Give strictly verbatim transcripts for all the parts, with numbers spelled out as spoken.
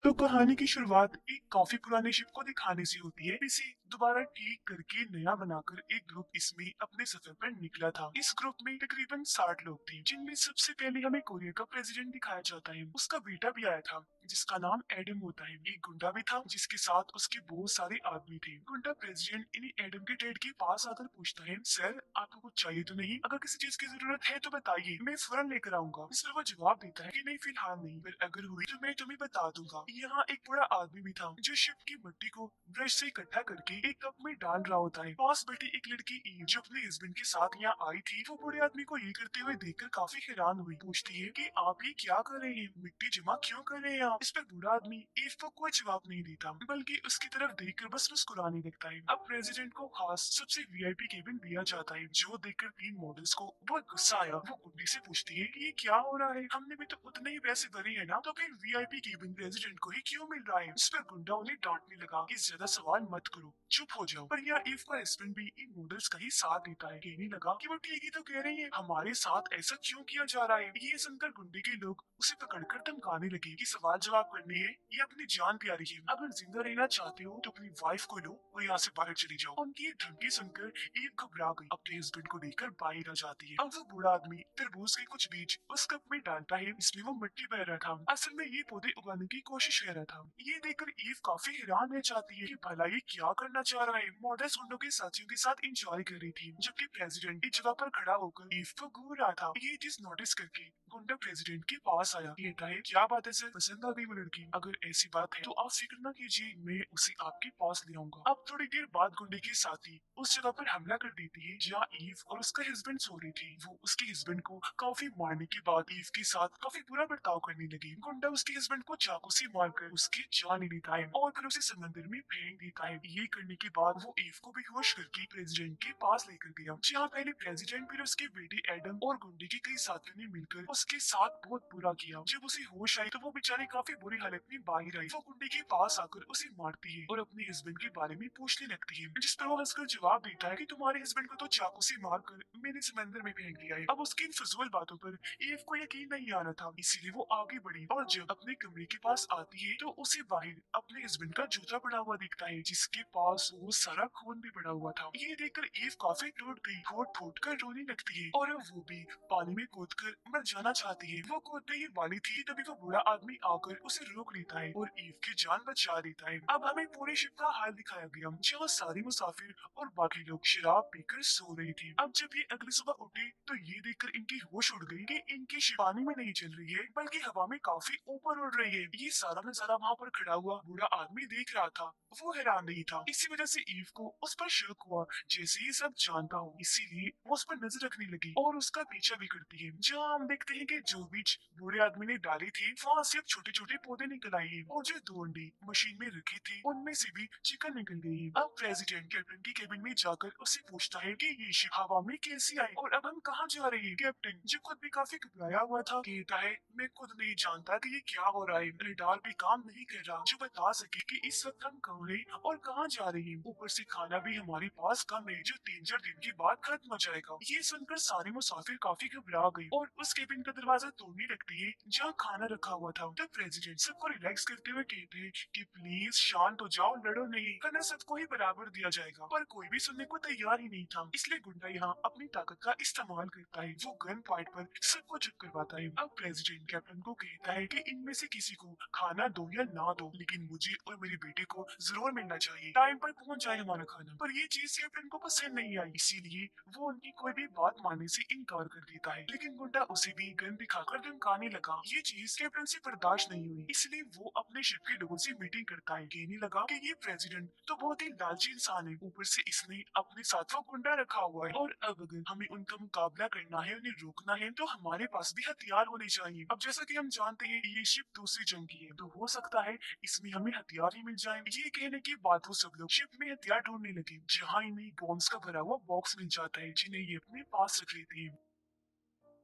तो कहानी की शुरुआत एक काफी पुराने शिप को दिखाने से होती है। इसे दोबारा ठीक करके नया बनाकर एक ग्रुप इसमें अपने सफर पर निकला था। इस ग्रुप में तकरीबन साठ लोग थे, जिनमें सबसे पहले हमें कोरिया का प्रेसिडेंट दिखाया जाता है। उसका बेटा भी आया था जिसका नाम एडम होता है। एक गुंडा भी था जिसके साथ उसके बहुत सारे आदमी थे। गुंडा प्रेसिडेंट इन्हीं एडम के डैड के पास आकर पूछता है, सर आपको कुछ चाहिए तो नहीं? अगर किसी चीज की जरूरत है तो बताइए, मैं फौरन लेकर आऊंगा। इस पर वो जवाब देता है कि नहीं, फिलहाल नहीं, पर अगर हुई तो मैं तुम्हें बता दूंगा। यहाँ एक बड़ा आदमी भी था जो शिप की मिट्टी को ब्रश से इकट्ठा करके एक कप में डाल रहा होता है। पास बैठी एक लड़की ईव जो अपने हस्बैंड के साथ यहाँ आई थी, वो बूढ़े आदमी को ये करते हुए देखकर काफी हैरान हुई। पूछती है कि आप ये क्या कर रहे हैं, मिट्टी जमा क्यों कर रहे हैं आप? इस पर बूढ़ा आदमी ईव को कोई जवाब नहीं देता, बल्कि उसकी तरफ देखकर बस मुस्कुराने लगता है। अब प्रेसिडेंट को खास सबसे वीआईपी केबिन दिया जाता है, जो देखकर तीन मॉडल्स को बहुत गुस्सा आया। वो गुड्डी से पूछती है कि ये क्या हो रहा है, हमने भी तो उतने ही पैसे भरे हैं ना, तो फिर वीआईपी केबिन प्रेसिडेंट को ही क्यों मिल रहा है? इस पर गुंडा उन्हें डांटने लगा कि ज्यादा सवाल मत करो, चुप हो जाओ। पर यह ईव का हस्बैंड भी इन मॉडल्स का ही साथ देता है। कहने लगा कि वो ठीक ही तो कह रही है, हमारे साथ ऐसा क्यों किया जा रहा है? ये सुनकर गुंडे के लोग उसे पकड़कर धमकाने लगे कि सवाल जवाब करने है ये अपनी जान प्यारी है, अगर जिंदा रहना चाहते हो तो अपनी वाइफ को लो और यहाँ से बाहर चली जाओ। उनकी ये धमकी सुनकर ईव घबरा गई, अपने हस्बैंड को लेकर बाहर आ जाती है। अब वो बूढ़ा आदमी तरबूज के कुछ बीज उस कप में डालता है, इसमें वो मिट्टी भर रहा था। असल में ये पौधे उगाने की कोशिश कर रहा था। ये देखकर ईव काफी हैरान रह जाती है कि भला ये क्या करना चाह रहा है। मॉडल्स गुंडों के साथियों के साथ इंजॉय कर रही थी, जबकि प्रेसिडेंट एक जगह पर खड़ा होकर ईव को घूर रहा था। ये चीज नोटिस करके गुंडा प्रेसिडेंट के पास आया, कहता है क्या बात है सर, पसंद आ गई वो लड़की? अगर ऐसी बात है तो आप फिक्र न कीजिए, मैं उसे आपके पास ले आऊंगा। अब थोड़ी देर बाद गुंडे के साथी उस जगह पर हमला कर देती है जहाँ ईव और उसका हस्बैंड सो रही थी। वो उसके हस्बैंड को काफी मारने के बाद ईव के साथ काफी बुरा बर्ताव करने लगी। गुंडा उसके हस्बैंड को चाकू से मारकर उसकी जान ले लेता है और फिर उसे समंदर में फेंक देता है। ये करने के बाद वो ईव को बेहोश करके प्रेसिडेंट के पास लेकर गया, जहाँ पहले प्रेसिडेंट फिर उसके बेटे एडम और गुंडे के कई साथियों ने मिलकर उसके साथ बहुत बुरा किया। जब उसे होश आई तो वो बेचारी काफी बुरी हालत में बाहर आई। वो गुंडे के पास आकर उसे मारती है और अपने हस्बैंड के बारे में पूछने लगती है, जिस पर वो हंसकर जवाब देता है कि तुम्हारे हस्बैंड को तो चाकू से मारकर मैंने समंदर में फेंक दिया है। अब उसकी इन फजूल बातों पर ईव को यकीन नहीं आ रहा था, इसीलिए वो आगे बढ़ी और जब अपने कमरे के पास आती है तो उसे बाहर अपने हस्बैंड का जूता पड़ा हुआ दिखता है, जिसके पास वो सारा खून भी पड़ा हुआ था। ये देखकर ईव काफी टूट गई, फूट फूट कर रोने लगती है और वो भी पानी में कूद कर मर जाना चाहती है। वो कूदने ही वाली थी तभी वो बूढ़ा आदमी आकर उसे रोक लेता है और ईव की जान बचा देता है। अब हमें पूरे शिप का हाल दिखाया गया, जहाँ सारे मुसाफिर और बाकी लोग शराब पीकर सो रहे थे। अब जब ये अगली सुबह उठे तो ये देखकर इनकी होश उड़ गई कि इनकी शिप पानी में नहीं चल रही है बल्कि हवा में काफी ऊपर उड़ रही है। ये सारा नजारा वहाँ पर खड़ा हुआ बूढ़ा आदमी देख रहा था, वो हैरान नहीं था। इसी वजह से ईव को उस पर शक हुआ, जैसे ये सब जानता हो, इसीलिए वो उस पर नजर रखने लगी और उसका पीछा भी करती है। जहाँ हम देखते हैं कि जो बीज बूढ़े आदमी ने डाली थी वहाँ से अब छोटे छोटे पौधे निकल आए हैं और जो दो अंडे मशीन में रखे थे उनमें से भी चिकन निकल गई है। अब प्रेसिडेंट कैप्टन की केबिन में जाकर उसे पूछता है कि ये शिप हवा में कैसे आई और अब हम कहाँ जा रहे हैं? कैप्टन जो खुद भी काफी घबराया हुआ था कहता है, मैं खुद नहीं जानता कि ये क्या हो रहा है, रेडार भी काम नहीं कर रहा जो बता सके कि इस वक्त हम कहाँ हैं और कहाँ जा रहे हैं। ऊपर से खाना भी हमारे पास कम है जो तीन चार दिन के बाद खत्म हो जाएगा। ये सुनकर सारे मुसाफिर काफी घबरा गए और उस केबिन का दरवाजा तोड़ने लगती है जहाँ खाना रखा हुआ था। तब प्रेसिडेंट सबको रिलैक्स करते हुए कहते हैं कि प्लीज शांत हो जाओ, लड़ो नहीं, खाना सबको ही बराबर दिया जाएगा। पर कोई भी सुनने को तैयार ही नहीं था, इसलिए गुंडा यहाँ अपनी ताकत का इस्तेमाल करता है। वो गन पॉइंट पर सबको चुप करवाता है। अब प्रेसिडेंट कैप्टन को कहता है कि इनमें से किसी को खाना दो या ना दो, लेकिन मुझे और मेरे बेटे को जरूर मिलना चाहिए, टाइम पर पहुंच जाए हमारा खाना। पर ये चीज कैप्टन को पसंद नहीं आई, इसीलिए वो उनकी कोई भी बात मानने से इनकार कर देता है। लेकिन गुंडा उसे भी गन दिखाकर धमकाने लगा। ये चीज कैप्टन से बर्दाश्त नहीं हुई, इसलिए वो अपने शिप के लोगों से मीटिंग करता है। कहने लगा कि ये प्रेसिडेंट तो बहुत ही लालची इंसान है, ऊपर से इसने अपने साथ वो गुंडा रखा हुआ है और अब अगर हमें उनका मुकाबला करना है, उन्हें रोकना है, तो हमारे पास भी हथियार होने चाहिए। अब जैसा कि हम जानते हैं ये शिप दूसरी जंग की है, तो हो सकता है इसमें हमें हथियार ही मिल जाए। ये कहने के बाद वो सब लोग शिप में हथियार ढूंढने लगे, जहाँ इन्हें बॉम्ब्स का भरा हुआ बॉक्स मिल जाता है जिन्हें ये अपने पास रख लेते हैं।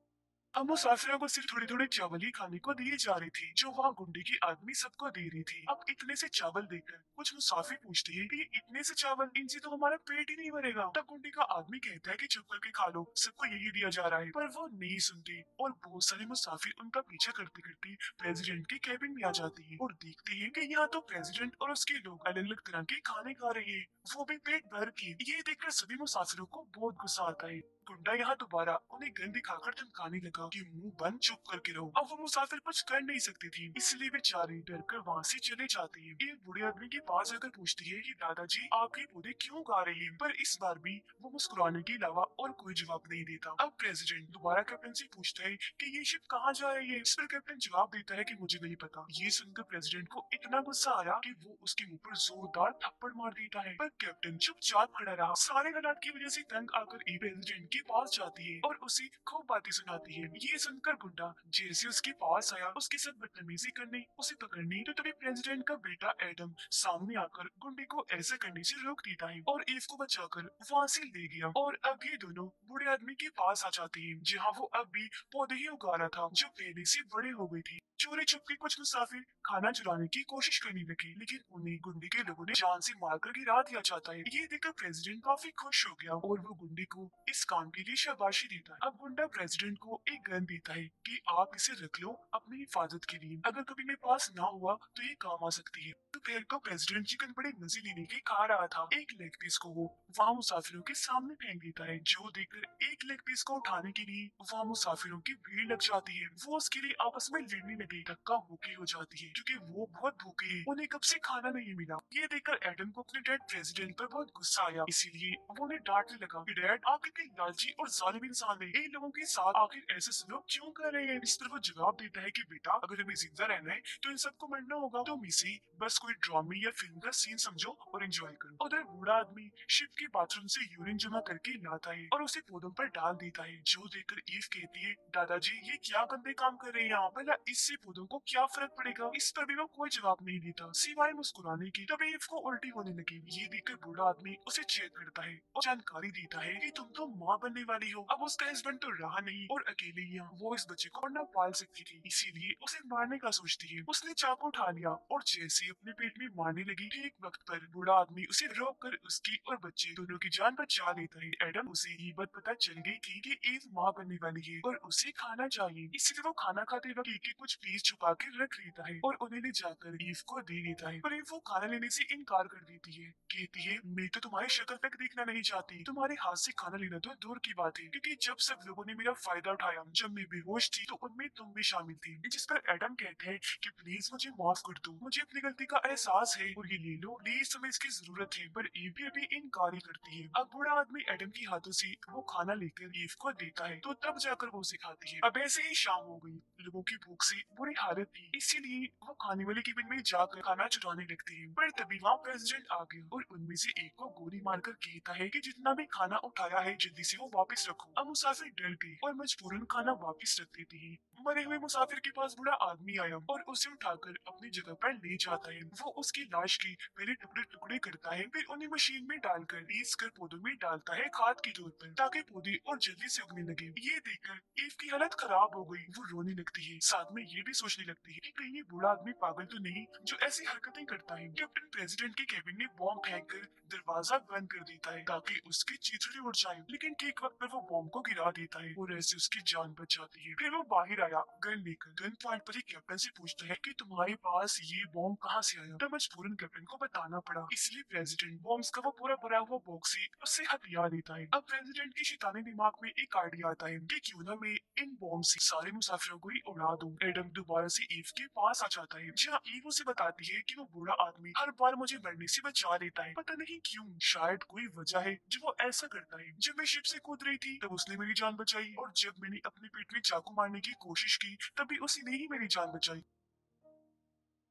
अब मुसाफिरों को सिर्फ थोड़े थोड़े चावल ही खाने को दिए जा रहे थे जो वहाँ गुंडे की आदमी सबको दे रही थी। अब इतने से चावल देकर कुछ मुसाफिर पूछते हैं कि इतने से चावल, इनसे तो हमारा पेट ही नहीं भरेगा। तब गुंडे का आदमी कहता है कि चुप करके खा लो, सबको यही दिया जा रहा है। पर वो नहीं सुनते और बहुत सारे मुसाफिर उनका पीछा करते करते प्रेसिडेंट के कैबिन में आ जाती है और देखते हैं कि यहाँ तो प्रेसिडेंट और उसके लोग अलग अलग तरह के खाने खा रहे हैं, वो भी पेट भर के। ये देखकर सभी मुसाफिरों को बहुत गुस्सा आता है। गुंडा यहाँ दोबारा उन्हें गन दिखाकर धमकाने लगा कि मुंह बंद, चुप करके रहो। अब वो मुसाफिर कुछ कर नहीं सकती थी, इसलिए बेचारे डर कर वहाँ से चले जाते हैं। एक बूढ़े आदमी के पास आकर पूछती है कि दादाजी आप ये पौधे क्यों गा रहे हैं? पर इस बार भी वो मुस्कुराने के अलावा और कोई जवाब नहीं देता। अब प्रेसिडेंट दोबारा कैप्टन से पूछता है कि ये शिप कहाँ जा रही है? इस पर कैप्टन जवाब देता है कि मुझे नहीं पता। ये सुनकर प्रेसिडेंट को इतना गुस्सा आया कि वो उसके मुंह पर जोरदार थप्पड़ मार देता है। पर कैप्टन चुपचाप खड़ा रहा। सारे हालात की वजह से तंग आकर ई प्रेसिडेंट के पास जाती है और उसे खूब बातें सुनाती है। ये सुनकर गुंडा जैसे उसके पास आया उसके साथ बदतमीजी करने, उसे पकड़ने, तो तभी प्रेसिडेंट का बेटा एडम सामने आकर गुंडे को ऐसा करने से रोक देता है और ईव को बचाकर वहाँ से ले गया। और अब ये दोनों बूढ़े आदमी के पास आ जाते हैं जहाँ वो अब भी पौधे ही उगा रहा था जो पहले से बड़े हो गए थे। चोरी छुपके कुछ मुसाफिर खाना चुराने की कोशिश करने लगे, लेकिन उन्हें गुंडे के लोगों ने जान से मारकर गिरा दिया जाता है। ये देखकर प्रेसिडेंट काफी खुश हो गया और वो गुंडे को इस काम के लिए शाबाशी देता है। अब गुंडा प्रेसिडेंट को एक गन देता है कि आप इसे रख लो अपनी हिफाजत के लिए, अगर कभी मेरे पास ना हुआ तो ये काम आ सकती है। दोपहर को प्रेसिडेंट चिकन बड़े मजे लेने के खा रहा था। एक लेग पीस को वो वहाँ मुसाफिरों के सामने फेंक देता है, जो देखकर एक लेग पीस को उठाने के लिए वहाँ मुसाफिरों की भीड़ लग जाती है। वो उसके लिए आपस में लड़ने लगे, धक्का मुक्की हो जाती है क्योंकि वो बहुत भूखे हैं, उन्हें कब से खाना नहीं मिला। ये देखकर एडम को अपने डैड प्रेसिडेंट पर बहुत गुस्सा आया, इसीलिए वो उन्हें डांटने लगा कि डैड आप कितने लालची और जालिम इंसान हैं, इन लोगों के साथ आखिर ऐसे सलूक क्यों कर रहे हैं? इस पर वो जवाब देता है कि बेटा अगर हमें जिंदा रहना है तो इन सबको मरना होगा, तुम इसे बस कोई ड्रामे या फिल्म का सीन समझो और एंजॉय करो। उधर बूढ़ा आदमी शिप के बाथरूम से यूरिन जमा करके लाता है और उसे पौधों पर डाल देता है, जो देखकर ईव कहती है दादाजी ये क्या गंदे काम कर रहे हैं आप, भला इससे पौधों को क्या फर्क पड़ेगा? इस पर भी वो कोई जवाब नहीं देता सिवाय मुस्कुराने की। तभी ईव को उल्टी होने लगी। ये देखकर बूढ़ा आदमी उसे चेक करता है और जानकारी देता है कि तुम तो माँ बनने वाली हो। अब उसका हस्बैंड तो रहा नहीं और अकेले ही यहाँ वो इस बच्चे को ना पाल सकती थी, इसीलिए उसे मारने का सोचती है। उसने चाकू उठा लिया और जैसे ही अपने पेट में मारने लगी, ठीक वक्त पर बूढ़ा आदमी उसे रोक कर उसकी और बच्चे दोनों की जान बचा लेता है। एडम उसे ये बात पता चल गई थी कि ईव माँ बनने वाली है और उसे खाना चाहिए, इसलिए वो खाना खाते वक्त केक के कुछ पीस छुपा के रख लेता है और उन्हें ले जाकर ईव को दे देता है। पर ईव वो खाना लेने से इनकार कर देती है, कहती है मैं तो तुम्हारी शक्ल तक देखना नहीं चाहती, तुम्हारे हाथ से खाना लेना तो दूर की बात है, क्योंकि जब सब लोगों ने मेरा फायदा उठाया जब मैं बेहोश थी तो उनमें तुम भी शामिल थी। जिस पर एडम कहते हैं कि प्लीज मुझे माफ कर दो, मुझे अपनी गलती का एहसास है और ये ले लो, प्लीज तुम्हें इसकी जरूरत है। पर ईव भी अभी इनकार ही करती है। अब बूढ़ा आदमी एडम के हाथों से वो खाना लेकर ईव को देता है तो तब जाकर वो उसे खाती है। अब ऐसे ही शाम हो गई, लोगों की भूख से बुरी हालत थी, इसीलिए वो खाने वाले केबिन में जाकर खाना चुराने लगते हैं। पर तभी वहाँ प्रेसिडेंट आ गया और उनमें से एक को गोली मारकर कहता है कि जितना भी खाना उठाया है जल्दी से वो वापस रखो। अब मुसाफिर डर गए और मजबूरन खाना वापस रख देते हैं। मरे हुए मुसाफिर के पास बूढ़ा आदमी आया और उसे उठाकर अपनी जगह पर ले जाता है। वो उसकी लाश के पहले टुकड़े टुकड़े करता है, फिर उन्हें मशीन में डालकर पीस कर पौधों में डालता है खाद के तौर पर, ताकि पौधे और जल्दी से उगने लगे। ये देखकर ईव की हालत खराब हो गई, वो रोने लगती है, साथ में ये भी सोचने लगती है कि कहीं ये बूढ़ा आदमी पागल तो नहीं जो ऐसी हरकतें करता है। कैप्टन प्रेसिडेंट के केबिन में बॉम्ब फेंक कर दरवाजा बंद कर देता है ताकि उसकी चीथड़े उड़ जाए, लेकिन ठीक वक्त पर वो बॉम्ब को गिरा देता है और ऐसे उसकी जान बच जाती है। फिर वो बाहर आया गन लेकर, गन पॉइंट पर ही कैप्टन से पूछता है कि तुम्हारे पास ये बॉम्ब कहाँ से आया? तब मजबूरन कैप्टन को बताना पड़ा, इसलिए प्रेसिडेंट बॉम्ब्स का वो पूरा भरा हुआ बॉक्स ही उससे हथियार देता है। अब प्रेसिडेंट के शैतानी दिमाग में एक आइडिया आता है कि क्यों ना मैं इन बॉम्ब से सारे मुसाफिरों को ही उड़ा दूं। एडम दोबारा से ईव के पास आ जाता है जहाँ ईव उसे बताती है कि वो बूढ़ा आदमी हर बार मुझे मरने से बचा लेता है, पता नहीं क्यों, शायद कोई वजह है जो वो ऐसा करता है। जब मैं शिप से कूद रही थी तब उसने मेरी जान बचाई और जब मैंने अपने पेट में चाकू मारने की कोशिश की तभी उसी ने ही मेरी जान बचाई।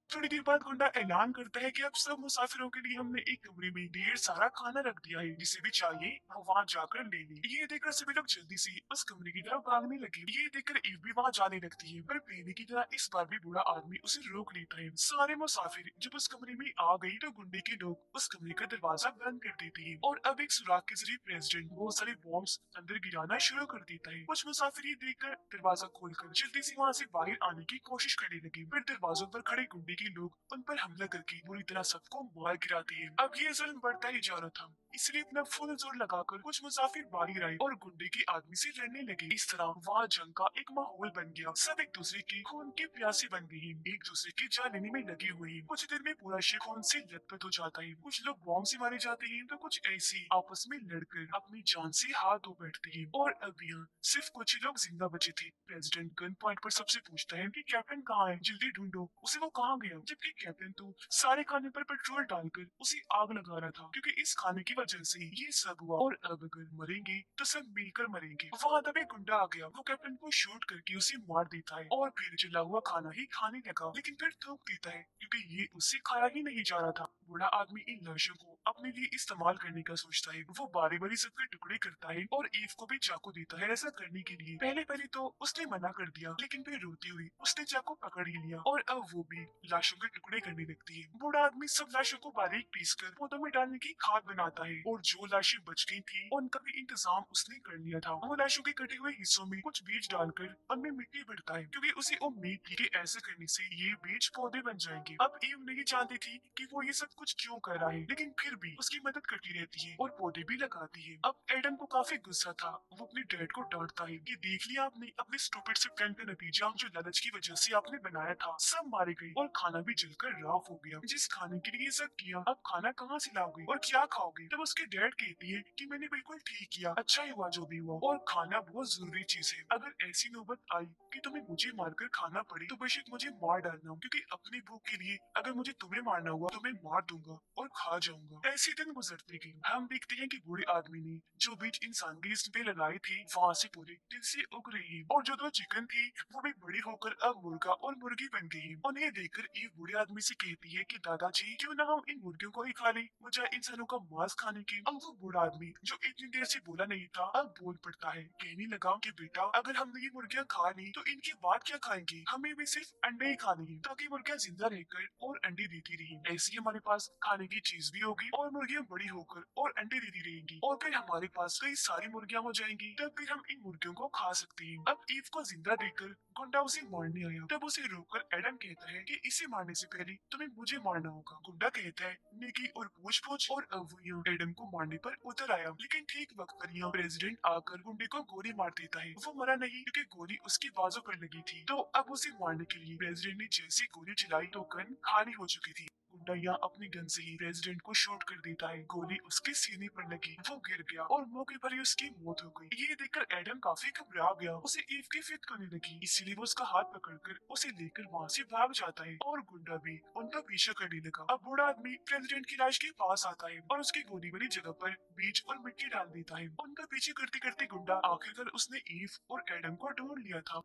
थोड़ी देर बाद गुंडा ऐलान करता है कि अब सब मुसाफिरों के लिए हमने एक कमरे में ढेर सारा खाना रख दिया है, जिसे भी चाहिए वो वहाँ जाकर ले ले। ये देखकर सभी लोग जल्दी से उस कमरे की तरफ भागने लगे। ये देखकर ईव भी वहाँ जाने लगती है, पर पहले की तरह इस बार भी बूढ़ा आदमी उसे रोक लेता है। सारे मुसाफिर जब उस कमरे में आ गई तो गुंडे के लोग उस कमरे का दरवाजा बंद कर देते हैं और अब एक सुराग के जरिए प्रेसिडेंट बहुत सारे बॉम्ब्स अंदर गिराना शुरू कर देता है। कुछ मुसाफिर ये देखकर दरवाजा खोलकर जल्दी से वहाँ से बाहर आने की कोशिश करने लगे, फिर दरवाजों पर खड़े गुंडे के लोग उन पर हमला करके बुरी तरह सबको मार गिराते हैं। अब ये जुल्म बढ़ता ही जा रहा था, इसलिए अपना फुल जोर लगाकर कुछ मुसाफिर बाहर आए और गुंडे के आदमी से लड़ने लगे। इस तरह वहाँ जंग का एक माहौल बन गया। सब एक दूसरे के खून के प्यासे बन गए हैं, एक दूसरे की जान लेने में लगे हुए हैं। कुछ देर में पूरा शहर खून से लथपथ हो जाता है। कुछ लोग बॉम्ब से मारे जाते हैं तो कुछ ऐसे आपस में लड़कर अपनी जान से हाथ धो बैठते हैं। और अब यहाँ सिर्फ कुछ ही लोग जिंदा बचे थे। प्रेसिडेंट गन पॉइंट पर सबसे पूछता है कि कैप्टन कहाँ है, जल्दी ढूंढो उसे, वो कहाँ गया। जबकि कैप्टन तो सारे खाने पर पेट्रोल डालकर उसे आग लगा रहा था, क्योंकि इस खाने की वजह से ये सब हुआ और अब अगर मरेंगे तो सब मिलकर मरेंगे। वहाँ तभी गुंडा आ गया, वो कैप्टन को शूट करके उसे मार देता है और फिर जला हुआ खाना ही खाने लगा, लेकिन फिर थूक देता है क्योंकि ये उससे खाया ही नहीं जा रहा था। बूढ़ा आदमी इन लाशों को अपने लिए इस्तेमाल करने का सोचता है। वो बारी बारी सबके टुकड़े करता है और ईव को भी चाकू देता है ऐसा करने के लिए। पहले पहले तो उसने मना कर दिया, लेकिन फिर रोती हुई उसने चाकू पकड़ ही लिया और अब वो भी लाशों के टुकड़े करने लगती है। बूढ़ा आदमी सब लाशों को बारीक पीस कर पौधों में डालने की खाद बनाता है और जो लाशें बच गई थी उनका भी इंतजाम उसने कर लिया था। वो लाशों के कटे हुए हिस्सों में कुछ बीज डालकर उनमें मिट्टी भरता है, क्योंकि उसे उम्मीद थी कि ऐसे करने से ये बीज पौधे बन जाएंगे। अब ईव नहीं जानती थी कि वो ये सब कुछ क्यों कर रहा है, लेकिन फिर भी उसकी मदद करती रहती है और पौधे भी लगाती है। अब एडम को काफी गुस्सा था। वो अपने डैड को डांटता है कि देख लिया आपने अपने स्टूपिड से प्लान का नतीजा, जो लालच की वजह से आपने बनाया था। सब मारे गए और खाना भी जलकर राख हो गया। जिस खाने के लिए ये सब किया, अब खाना कहाँ से लाओगे और क्या खाओगे। तब उसके डैड कहती है कि मैंने बिल्कुल ठीक किया, अच्छा ही हुआ जो भी हुआ, और खाना बहुत जरूरी चीज है। अगर ऐसी नौबत आई कि तुम्हें मुझे मारकर खाना पड़े तो बेशक मुझे मार डालना, क्योंकि अपनी भूख के लिए अगर मुझे तुम्हें मारना हुआ तो मैं मार दूंगा और खा जाऊंगा। ऐसे दिन गुजरते गए। हम देखते हैं कि बूढ़े आदमी ने जो बीज इंसान के जिस्म पे लगाए थे वहाँ से पूरे दिन से उग रही है, और जो दो चिकन थी वो भी बड़ी होकर अब मुर्गा और मुर्गी बन गई है। उन्हें देखकर ईव बूढ़े आदमी से कहती है कि दादाजी क्यों ना हम इन मुर्गियों को ही खा ले, बजाय इंसानों का मांस खाने के। अब वो बूढ़ा आदमी जो इतनी देर से बोला नहीं था अब बोल पड़ता है, कहने लगा कि बेटा अगर हमने ये मुर्गियाँ खा ली तो इनके बाद क्या खाएंगे, हमें भी सिर्फ अंडे ही खाने हैं, ताकि मुर्गियाँ जिंदा रहकर और अंडे देती रही। ऐसे ही हमारे पास खाने की चीज भी होगी और मुर्गियाँ बड़ी होकर और अंडे देती रहेंगी, और फिर हमारे पास कई सारी मुर्गियाँ हो जाएंगी, तब फिर हम इन मुर्गियों को खा सकते हैं। अब ईव को जिंदा देखकर गुंडा उसे मारने आया, तब उसे रोककर एडम कहता है कि इसे मारने से पहले तुम्हें मुझे मारना होगा। गुंडा कहता है निकी और पूछ पूछ, और अब वो यहाँ एडम को मारने पर उतर आया, लेकिन ठीक वक्त पर यहाँ प्रेसिडेंट आकर गुंडे को गोली मार देता है। वो मरा नहीं क्योंकि गोली उसकी बाजू पर लगी थी। तो अब उसे मारने के लिए प्रेसिडेंट ने जैसी गोली चलाई तो गन खाली हो चुकी थी। गुंडा यहाँ अपनी गन से ही प्रेसिडेंट को शूट कर देता है। गोली उसके सीने पर लगी, वो गिर गया और मौके पर ही उसकी मौत हो गई। ये देखकर एडम काफी घबरा गया, उसे ईव की फिक्र होने लगी, इसीलिए वो उसका हाथ पकड़कर उसे लेकर वहाँ से भाग जाता है और गुंडा भी उनका पीछा करने लगा। अब बूढ़ा आदमी प्रेसिडेंट की लाश के पास आता है और उसकी गोली वाली जगह पर बीज और मिट्टी डाल देता है। उनका पीछे करते करते गुंडा आखिरकार उसने ईव और एडम को ढूंढ लिया था।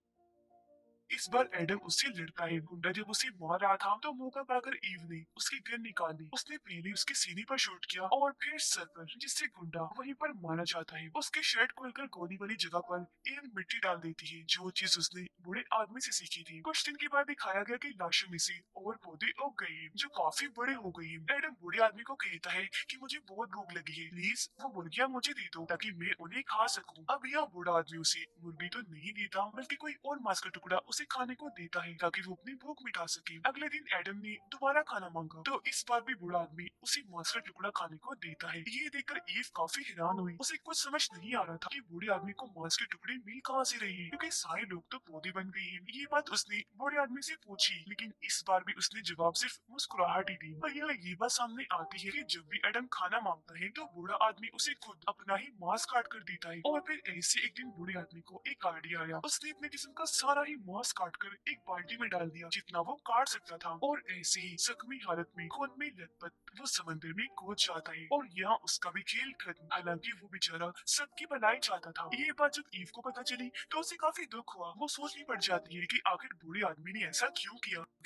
इस बार एडम उससे लड़ता है। गुंडा जब उसे मार रहा था तो मौका पाकर ईव ने उसकी गन निकाली। उसने पहले उसके सीने पर शूट किया और फिर सर पर, जिससे गुंडा वहीं पर मारा जाता है। उसके शर्ट खोलकर गोली वाली जगह पर ईव मिट्टी डाल देती है, जो चीज उसने बूढ़े आदमी से सीखी थी। कुछ दिन के बाद दिखाया गया कि लाशों में से और पौधे उग गए हैं, जो काफी बड़े हो गए हैं। एडम बूढ़े आदमी को कहता है कि मुझे बहुत भूख लगी है, प्लीज वो मुर्गियाँ मुझे दे दो ताकि मैं उन्हें खा सकूं। अब यह बूढ़ा आदमी उसे मुर्गी तो नहीं देता, बल्कि कोई और मांस का टुकड़ा उसे खाने को देता है ताकि वो अपनी भूख मिटा सके। अगले दिन एडम ने दोबारा खाना मांगा तो इस बार भी बूढ़ा आदमी उसे मांस का टुकड़ा खाने को देता है। ये देखकर ईव काफी हैरान हुई। उसे कुछ समझ नहीं आ रहा था कि बूढ़े आदमी को मांस के टुकड़े मिल कहाँ से रहे हैं, क्योंकि सारे लोग तो पौधे बन गए हैं। ये बात उसने बूढ़े आदमी से पूछी, लेकिन इस बार भी उसने जवाब सिर्फ मुस्कुराहट ही दी। पर यहाँ ये बात सामने आती है कि जब भी एडम खाना मांगता है तो बूढ़ा आदमी उसे खुद अपना ही मांस काट कर देता है। और फिर ऐसे एक दिन बूढ़े आदमी को एक आइडिया आया। उसने अपने जिस्म का सारा ही मांस काट कर एक बाल्टी में डाल दिया, जितना वो काट सकता था, और ऐसे ही जख्मी हालत में खून में लथपथ वो समंदर में कूद जाता है। और यहाँ उसका भी खेल खत्म। हालांकि वो बेचारा सबकी भलाई चाहता था। ये बात जब ईव को पता चली तो उसे काफी दुख हुआ। वो सोचने पड़ जाती है कि आखिर बूढ़े आदमी ने ऐसा क्यों किया।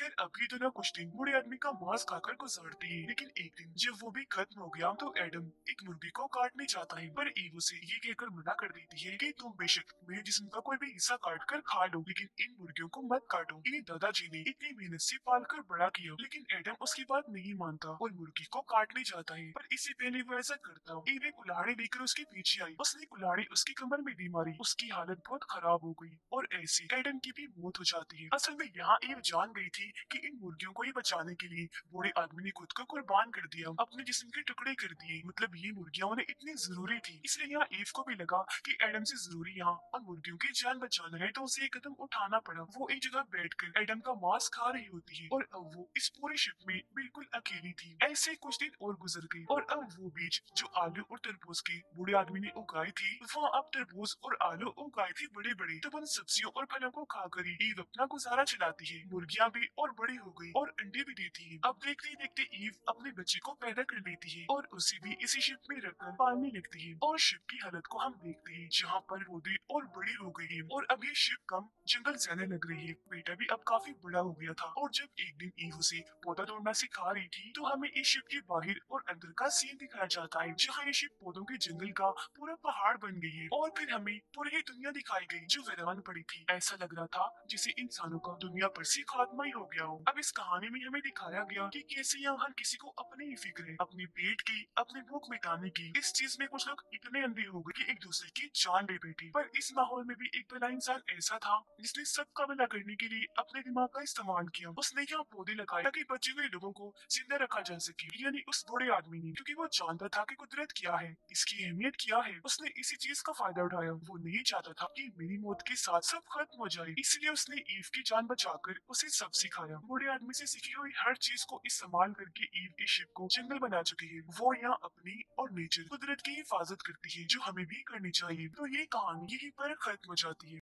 खैर अभी तो ना कुछ दिन बूढ़े आदमी का मांस खाकर गुजारती है, लेकिन एक दिन जब वो भी खत्म हो गया तो एडम एक मुर्गी को काटने चाहता है, पर ईव उसे ये कहकर मना कर देती है कि तुम बेशक मेरे जिस्म का कोई भी हिस्सा काट कर खा लो, लेकिन इन मुर्गियों को मत काटो। इन्हें दादाजी ने इतनी मेहनत से पाल कर बड़ा किया, लेकिन एडम उसकी बात नहीं मानता और मुर्गी को काटने जाता है। पर इससे पहले वो ऐसा करता ईव एक कुल्हाड़ी लेकर उसके पीछे आई। उसने कुल्हाड़ी उसकी कमर में दे मारी, उसकी हालत बहुत खराब हो गई और ऐसे एडम की भी मौत हो जाती है। असल में यहाँ ईव जान गई थी कि इन मुर्गियों को ही बचाने के लिए बूढ़े आदमी ने खुद को कुर्बान कर दिया, अपने जिस्म के टुकड़े कर दिए। मतलब ये मुर्गियां उन्हें इतनी जरूरी थी, इसलिए यहाँ ईव को भी लगा कि एडम से जरूरी यहाँ और मुर्गियों की जान बचाना है, तो उसे एक कदम उठाना पड़ा। वो एक जगह बैठकर एडम का मांस खा रही होती है और अब वो इस पूरे शिप में बिल्कुल अकेली थी। ऐसे कुछ दिन और गुजर गए और अब वो बीज जो आलू और तरबूज के बूढ़े आदमी ने उगाई थी, वहाँ अब तरबूज और आलू उगाए थे बड़े बड़े। तब उन सब्जियों और फलों को खाकर ही ईव अपना गुजारा चलाती है। मुर्गियां भी और बड़ी हो गई और अंडे भी देती है। अब देखते देखते ईव अपने बच्चे को पैदा कर लेती है और उसे भी इसी शिप में रखकर पालने लगती है। और शिप की हालत को हम देखते हैं, जहाँ पर पौधे और बड़ी हो गई है और अब ये शिप कम जंगल जाने लग रही है। बेटा भी अब काफी बड़ा हो गया था और जब एक दिन ईव उसे पौधा तोड़ना सिखा रही थी, तो हमें इस शिप के बाहर और अंदर का सीन दिखाया जाता है, जहाँ ये शिप पौधों के जंगल का पूरा पहाड़ बन गई है। और फिर हमें पूरी दुनिया दिखाई गई जो वीरान पड़ी थी। ऐसा लग रहा था जिसे इंसानों का दुनिया पर से खात्मा ही हो गया हो। अब इस कहानी में हमें दिखाया गया कि कैसे यहाँ हर किसी को अपनी ही फिक्र है, अपने पेट की, अपने भूख मिटाने की। इस चीज में कुछ लोग इतने अंधे हो गए कि एक दूसरे की जान ले बैठे। पर इस माहौल में भी एक भला इंसान ऐसा था जिसने सबका भला करने के लिए अपने दिमाग का इस्तेमाल किया। उसने यहाँ पौधे लगाए ताकि बचे हुए लोगों को जिंदा रखा जा सके, यानी उस बूढ़े आदमी ने, क्योंकि वो जानता था कि कुदरत क्या है, इसकी अहमियत क्या है। उसने इसी चीज का फायदा उठाया। वो नहीं चाहता था कि मेरी मौत के साथ सब खत्म हो जाए, इसलिए उसने ईव की जान बचाकर उसे सब सिखाया। बूढ़े आदमी से सीखी हुई हर चीज को इस्तेमाल करके ईव इस शिप को जंगल बना चुकी है। वो यहाँ अपनी और नेचर कुदरत की हिफाजत करती है, जो हमें भी करनी चाहिए। तो ये कहानी यहीं पर खत्म हो जाती है।